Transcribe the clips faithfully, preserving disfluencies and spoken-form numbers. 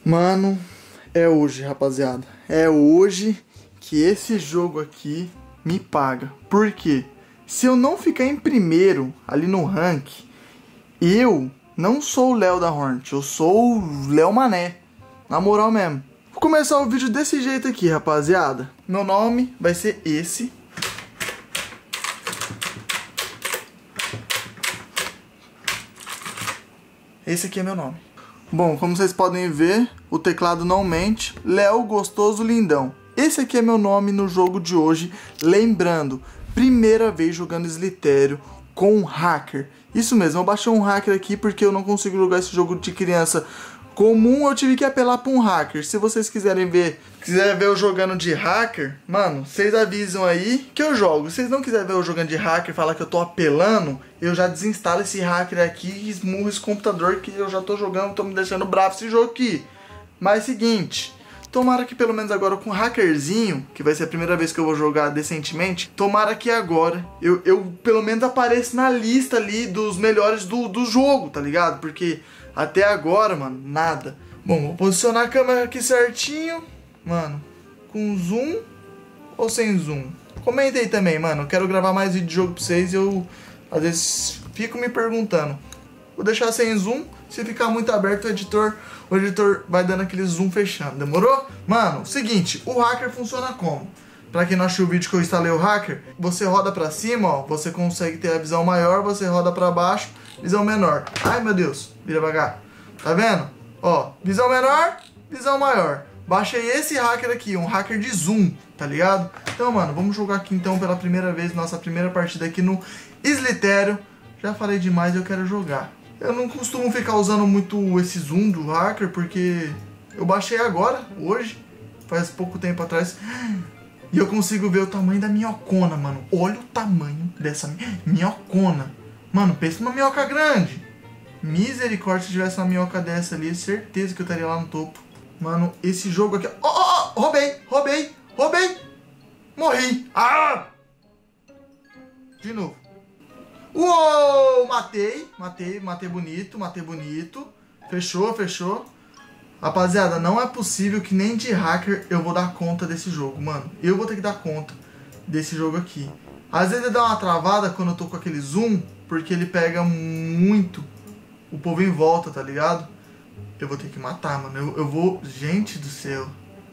Mano, é hoje, rapaziada. É hoje que esse jogo aqui me paga. Por quê? Se eu não ficar em primeiro ali no rank, eu não sou o Léo da Hornet, eu sou o Léo Mané. Na moral mesmo. Vou começar o vídeo desse jeito aqui, rapaziada. Meu nome vai ser esse. Esse aqui é meu nome. Bom, como vocês podem ver, o teclado não mente. Léo Gostoso Lindão. Esse aqui é meu nome no jogo de hoje. Lembrando, primeira vez jogando Slitério com um hacker. Isso mesmo, eu baixei um hacker aqui porque eu não consigo jogar esse jogo de criança comum, eu tive que apelar para um hacker. Se vocês quiserem ver, quiserem ver eu jogando de hacker, mano, vocês avisam aí que eu jogo. Se vocês não quiserem ver eu jogando de hacker e falar que eu tô apelando, eu já desinstalo esse hacker aqui e esmurro esse computador que eu já tô jogando, tô me deixando bravo esse jogo aqui. Mas seguinte, tomara que pelo menos agora com o hackerzinho, que vai ser a primeira vez que eu vou jogar decentemente, tomara que agora eu, eu pelo menos apareça na lista ali dos melhores do, do jogo, tá ligado? Porque até agora, mano, nada. Bom, vou posicionar a câmera aqui certinho. Mano, com zoom ou sem zoom? Comenta aí também, mano. Eu quero gravar mais vídeo de jogo pra vocês e eu, às vezes, fico me perguntando. Vou deixar sem zoom. Se ficar muito aberto, o editor, o editor vai dando aquele zoom fechando. Demorou? Mano, seguinte, o hacker funciona como? Pra quem não achou o vídeo que eu instalei o hacker, você roda pra cima, ó, você consegue ter a visão maior, você roda pra baixo, visão menor. Ai, meu Deus, vira devagar. Tá vendo? Ó, visão menor, visão maior. Baixei esse hacker aqui, um hacker de zoom, tá ligado? Então, mano, vamos jogar aqui então pela primeira vez, nossa primeira partida aqui no Slitério. Já falei demais, eu quero jogar. Eu não costumo ficar usando muito esse zoom do hacker, porque eu baixei agora, hoje, faz pouco tempo atrás. E eu consigo ver o tamanho da minhocona, mano. Olha o tamanho dessa minhocona. Mano, pensa numa minhoca grande. Misericórdia, se tivesse uma minhoca dessa ali, certeza que eu estaria lá no topo. Mano, esse jogo aqui... Oh, oh, oh, roubei, roubei, roubei. Morri. Ah! De novo. Uou, matei, matei, matei bonito, matei bonito. Fechou, fechou. Rapaziada, não é possível que nem de hacker eu vou dar conta desse jogo, mano. Eu vou ter que dar conta desse jogo aqui. Às vezes ele dá uma travada quando eu tô com aquele zoom, porque ele pega muito o povo em volta, tá ligado? Eu vou ter que matar, mano. Eu, eu vou... Gente do céu.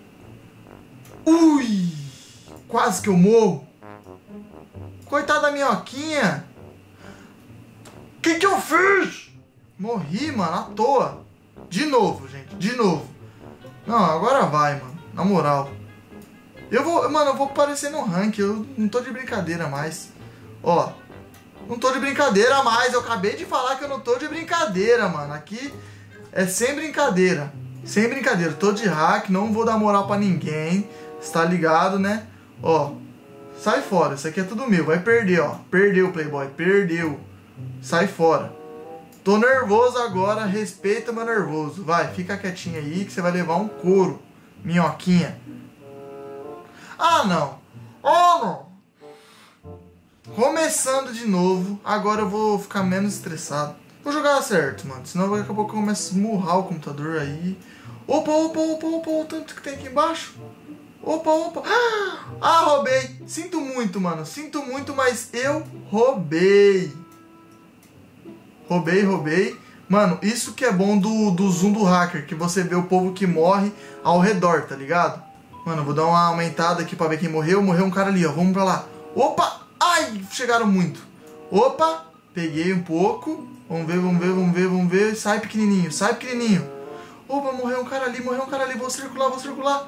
Ui! Quase que eu morro. Coitada da minhoquinha. Que que eu fiz? Morri, mano, à toa. De novo, gente, de novo. Não, agora vai, mano. Na moral. Eu vou, mano, eu vou aparecer no rank. Eu não tô de brincadeira mais. Ó. Não tô de brincadeira mais. Eu acabei de falar que eu não tô de brincadeira, mano. Aqui é sem brincadeira. Sem brincadeira. Tô de hack, não vou dar moral pra ninguém. Você tá ligado, né? Ó. Sai fora. Isso aqui é tudo meu. Vai perder, ó. Perdeu, Playboy. Perdeu. Sai fora. Tô nervoso agora, respeita meu nervoso. Vai, fica quietinho aí que você vai levar um couro, minhoquinha. Ah, não. Oh, não. Começando de novo. Agora eu vou ficar menos estressado. Vou jogar certo, mano. Senão daqui a pouco eu começo a esmurrar o computador aí. Opa, opa, opa, opa. O tanto que tem aqui embaixo. Opa, opa. Ah, roubei. Sinto muito, mano. Sinto muito, mas eu roubei. Roubei, roubei. Mano, isso que é bom do, do zoom do hacker, que você vê o povo que morre ao redor, tá ligado? Mano, eu vou dar uma aumentada aqui pra ver quem morreu. Morreu um cara ali, ó. Vamos pra lá. Opa! Ai, chegaram muito. Opa! Peguei um pouco. Vamos ver, vamos ver, vamos ver, vamos ver. Sai pequenininho, sai pequenininho. Opa, morreu um cara ali, morreu um cara ali. Vou circular, vou circular.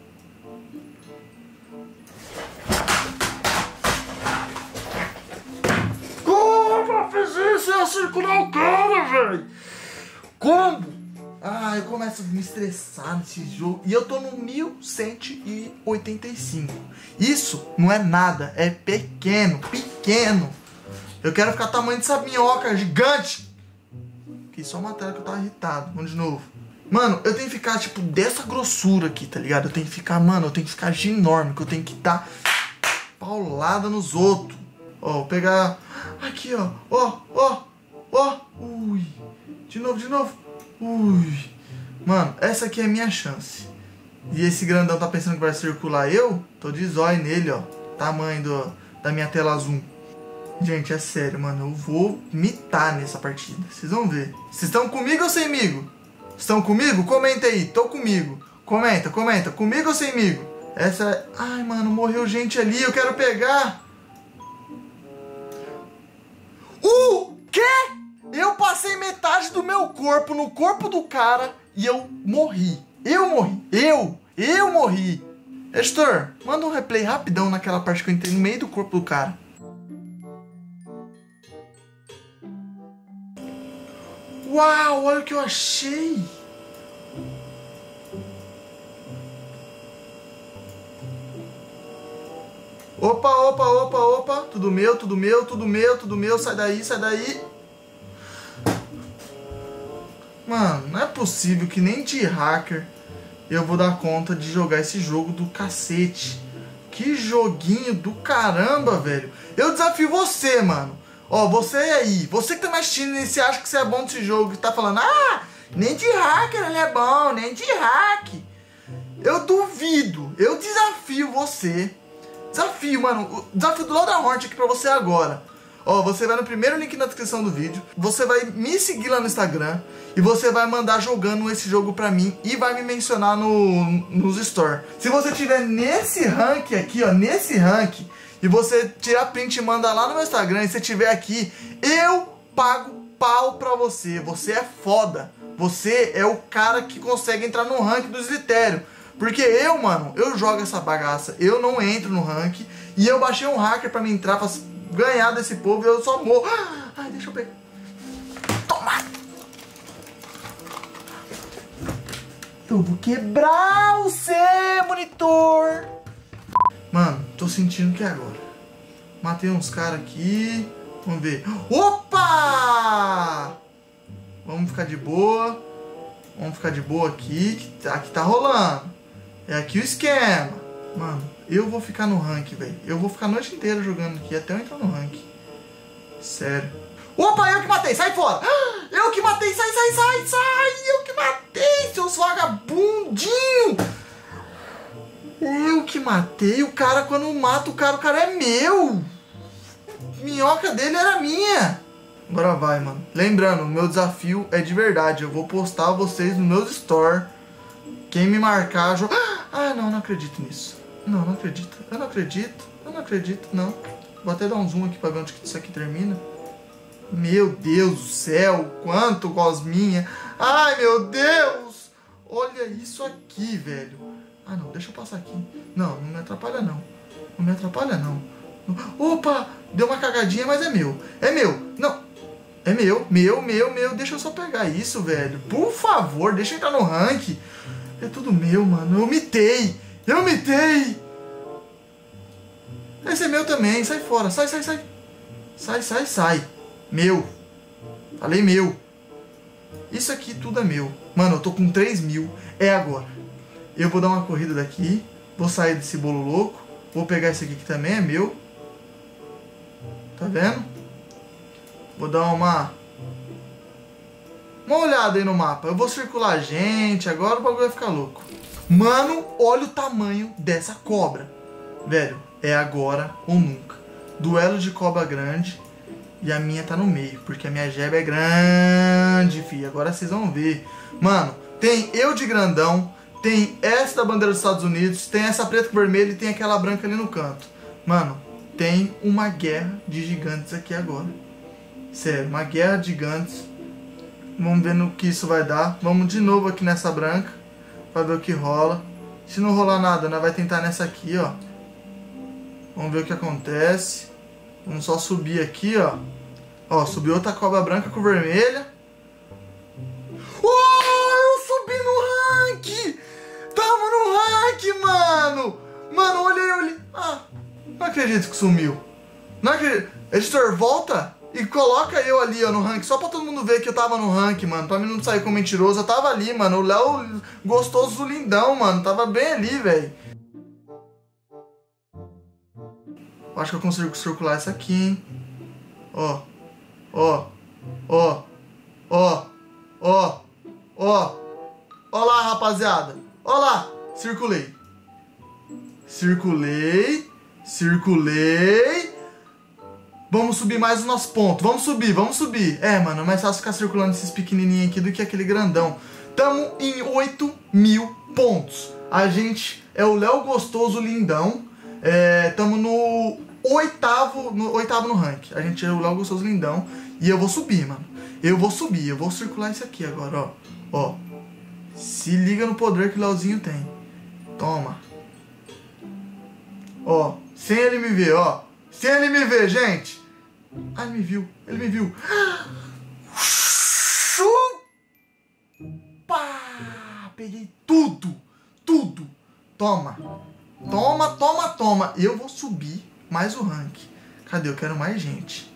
Eu fiz isso, eu ia circular o cara, velho. Como? Ah, eu começo a me estressar nesse jogo. E eu tô no mil cento e oitenta e cinco. Isso não é nada, é pequeno, pequeno. Eu quero ficar tamanho dessa minhoca gigante. Que só uma tela que eu tava irritado. Vamos de novo. Mano, eu tenho que ficar tipo dessa grossura aqui, tá ligado? Eu tenho que ficar, mano, eu tenho que ficar ginorme, que eu tenho que dar paulada nos outros. Ó, vou pegar... Aqui, ó. Ó, ó, ó. Ui. De novo, de novo. Ui. Mano, essa aqui é a minha chance. E esse grandão tá pensando que vai circular eu? Tô de zóio nele, ó. Tamanho do, da minha tela zoom. Gente, é sério, mano. Eu vou mitar nessa partida. Vocês vão ver. Vocês estão comigo ou semigo? Estão comigo? Comenta aí. Tô comigo. Comenta, comenta. Comigo ou semigo? Essa é... Ai, mano, morreu gente ali. Eu quero pegar. O quê? Eu passei metade do meu corpo no corpo do cara e eu morri. Eu morri. Eu. Eu morri. Editor, manda um replay rapidão naquela parte que eu entrei no meio do corpo do cara. Uau, olha o que eu achei. Opa, opa, opa, opa. Tudo meu, tudo meu, tudo meu, tudo meu. Sai daí, sai daí. Mano, não é possível que nem de hacker eu vou dar conta de jogar esse jogo do cacete. Que joguinho do caramba, velho. Eu desafio você, mano. Ó, você aí, você que tá mais assistindo e você acha que você é bom nesse jogo, que tá falando, ah, nem de hacker ele é bom, nem de hack. Eu duvido, eu desafio você. Desafio, mano, o desafio do Loda Hornet aqui pra você agora. Ó, você vai no primeiro link na descrição do vídeo, você vai me seguir lá no Instagram e você vai mandar jogando esse jogo pra mim e vai me mencionar no, nos store. Se você tiver nesse rank aqui, ó, nesse rank, e você tirar print e mandar lá no meu Instagram, e você tiver aqui, eu pago pau pra você. Você é foda. Você é o cara que consegue entrar no rank do Slitério. Porque eu, mano, eu jogo essa bagaça, eu não entro no rank, e eu baixei um hacker pra me entrar, pra ganhar desse povo e eu só morro. Ai, deixa eu pegar. Toma! Eu vou quebrar o seu monitor. Mano, tô sentindo que é agora. Matei uns caras aqui. Vamos ver. Opa! Vamos ficar de boa. Vamos ficar de boa aqui. Que tá, aqui tá rolando. É aqui o esquema. Mano, eu vou ficar no rank, velho. Eu vou ficar a noite inteira jogando aqui até eu entrar no rank. Sério. Opa, eu que matei, sai fora! Eu que matei, sai, sai, sai, sai! Eu que matei, seus vagabundinhos! Eu que matei o cara. Quando mata o cara, o cara é meu! Minhoca dele era minha! Agora vai, mano. Lembrando, o meu desafio é de verdade. Eu vou postar vocês no meu store. Quem me marcar, joga... Ah, não, não acredito nisso. Não, não acredito. Eu não acredito. Eu não acredito, não. Vou até dar um zoom aqui pra ver onde que isso aqui termina. Meu Deus do céu, quanto gosminha. Ai, meu Deus. Olha isso aqui, velho. Ah, não, deixa eu passar aqui. Não, não me atrapalha, não. Não me atrapalha, não. Opa, deu uma cagadinha, mas é meu. É meu. Não. É meu, meu, meu, meu. Deixa eu só pegar isso, velho. Por favor, deixa eu entrar no rank. É tudo meu, mano. Eu mitei. Eu mitei. Esse é meu também. Sai fora. Sai, sai, sai. Sai, sai, sai. Meu. Falei meu. Isso aqui tudo é meu. Mano, eu tô com três mil. É agora. Eu vou dar uma corrida daqui. Vou sair desse bolo louco. Vou pegar esse aqui que também é meu. Tá vendo? Vou dar uma... Uma olhada aí no mapa. Eu vou circular gente. Agora o bagulho vai ficar louco. Mano, olha o tamanho dessa cobra. Velho, é agora ou nunca. Duelo de cobra grande. E a minha tá no meio. Porque a minha jeba é grande, fi. Agora vocês vão ver. Mano, tem eu de grandão. Tem essa da bandeira dos Estados Unidos. Tem essa preta com vermelho. E tem aquela branca ali no canto. Mano, tem uma guerra de gigantes aqui agora. Sério, uma guerra de gigantes. Vamos ver no que isso vai dar. Vamos de novo aqui nessa branca. Pra ver o que rola. Se não rolar nada, nós vai tentar nessa aqui, ó. Vamos ver o que acontece. Vamos só subir aqui, ó. Ó, subiu outra cobra branca com vermelha. Oh, eu subi no rank! Tamo no rank, mano! Mano, olhei, olhei. Ah, não acredito que sumiu. Não acredito. Editor, volta e coloca eu ali, ó, no rank. Só pra todo mundo ver que eu tava no rank, mano. Pra mim não sair como mentiroso. Eu tava ali, mano. O Léo gostoso lindão, mano. Tava bem ali, velho. Acho que eu consigo circular essa aqui, hein? Ó. Ó. Ó. Ó. Ó. Ó. Ó lá, rapaziada. Ó lá. Circulei. Circulei. Circulei. Vamos subir mais o nosso ponto. Vamos subir, vamos subir. É, mano, é mais fácil ficar circulando esses pequenininhos aqui do que aquele grandão. Tamo em oito mil pontos. A gente é o Léo Gostoso Lindão. É, tamo no oitavo no, oitavo no ranking. A gente é o Léo Gostoso Lindão. E eu vou subir, mano. Eu vou subir. Eu vou circular isso aqui agora, ó. Ó. Se liga no poder que o Léozinho tem. Toma. Ó. Sem ele me ver, ó. Sem ele me ver, gente. Ah, ele me viu. Ele me viu. Pá! Peguei tudo. Tudo. Toma. Toma, toma, toma. Eu vou subir mais o ranking. Cadê? Eu quero mais gente.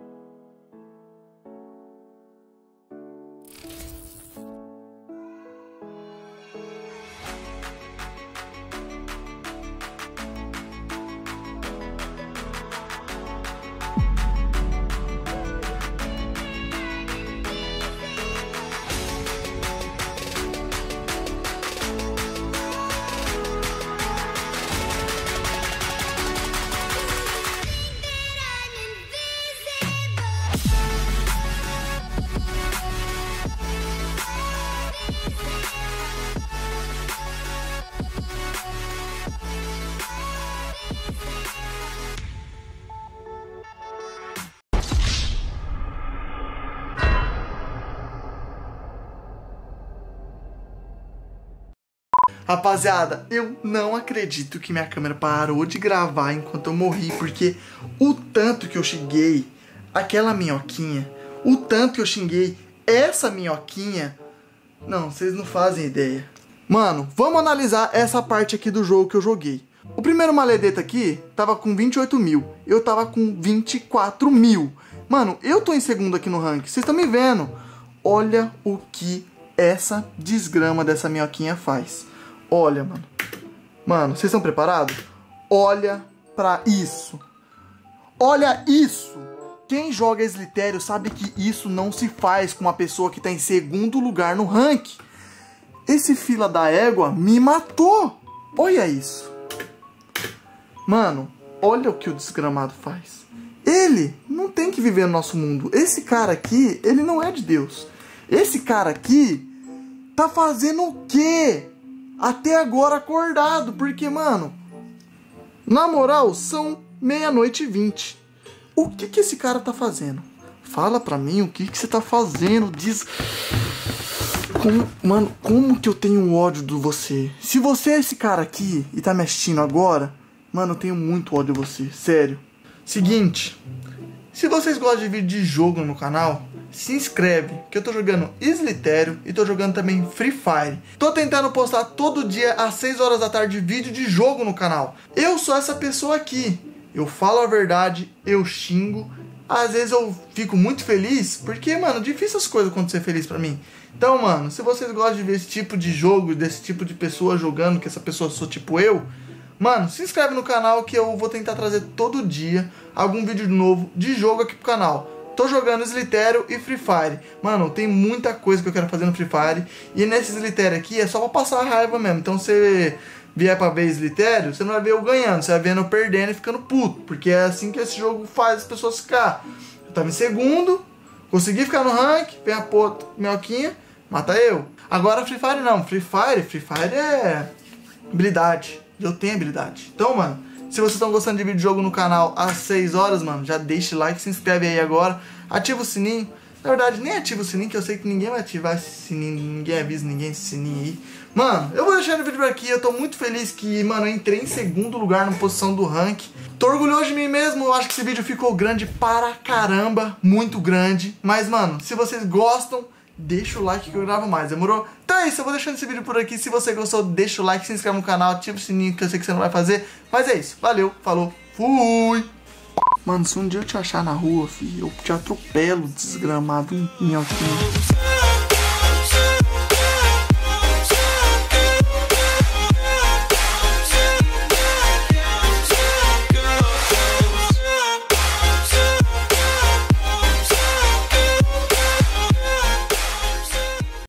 Rapaziada, eu não acredito que minha câmera parou de gravar enquanto eu morri, porque o tanto que eu xinguei aquela minhoquinha, o tanto que eu xinguei essa minhoquinha, não, vocês não fazem ideia. Mano, vamos analisar essa parte aqui do jogo que eu joguei. O primeiro maledeta aqui tava com vinte e oito mil, eu tava com vinte e quatro mil. Mano, eu tô em segundo aqui no ranking, vocês estão me vendo. Olha o que essa desgrama dessa minhoquinha faz. Olha, mano. Mano, vocês estão preparados? Olha pra isso. Olha isso. Quem joga Slitério sabe que isso não se faz com uma pessoa que tá em segundo lugar no ranking. Esse fila da égua me matou. Olha isso. Mano, olha o que o desgramado faz. Ele não tem que viver no nosso mundo. Esse cara aqui, ele não é de Deus. Esse cara aqui tá fazendo o quê? Até agora acordado, porque, mano, na moral, são meia-noite e vinte. O que que esse cara tá fazendo? Fala pra mim o que que você tá fazendo. Diz... Como, mano, como que eu tenho ódio de você? Se você é esse cara aqui e tá me assistindo agora, mano, eu tenho muito ódio de você, sério. Seguinte, se vocês gostam de vídeo de jogo no canal, se inscreve, que eu tô jogando Slitério e tô jogando também Free Fire. Tô tentando postar todo dia às seis horas da tarde vídeo de jogo no canal. Eu sou essa pessoa aqui. Eu falo a verdade, eu xingo. Às vezes eu fico muito feliz, porque, mano, difícil as coisas acontecer feliz pra mim. Então, mano, se vocês gostam de ver esse tipo de jogo, desse tipo de pessoa jogando, que essa pessoa sou tipo eu, mano, se inscreve no canal que eu vou tentar trazer todo dia algum vídeo novo de jogo aqui pro canal. Tô jogando Slitério e Free Fire. Mano, tem muita coisa que eu quero fazer no Free Fire. E nesse Slitério aqui é só pra passar a raiva mesmo. Então se você vier pra ver Slitério, você não vai ver eu ganhando. Você vai ver eu perdendo e ficando puto. Porque é assim que esse jogo faz as pessoas ficar. Eu tava em segundo, consegui ficar no rank, vem a porra, minhoquinha, mata eu. Agora Free Fire não. Free Fire, Free Fire é habilidade. Eu tenho habilidade. Então, mano, se vocês estão gostando de vídeo de jogo no canal às seis horas, mano, já deixa o like, se inscreve aí agora, ativa o sininho. Na verdade, nem ativa o sininho, que eu sei que ninguém vai ativar esse sininho, ninguém avisa ninguém esse sininho aí. Mano, eu vou deixar o vídeo por aqui, eu tô muito feliz que, mano, eu entrei em segundo lugar na posição do ranking. Tô orgulhoso de mim mesmo, eu acho que esse vídeo ficou grande para caramba, muito grande. Mas, mano, se vocês gostam, deixa o like que eu gravo mais, demorou? Então é isso, eu vou deixando esse vídeo por aqui. Se você gostou, deixa o like, se inscreve no canal, ativa o sininho que eu sei que você não vai fazer. Mas é isso, valeu, falou, fui! Mano, se um dia eu te achar na rua, filho, eu te atropelo, desgramado, minhoquinho.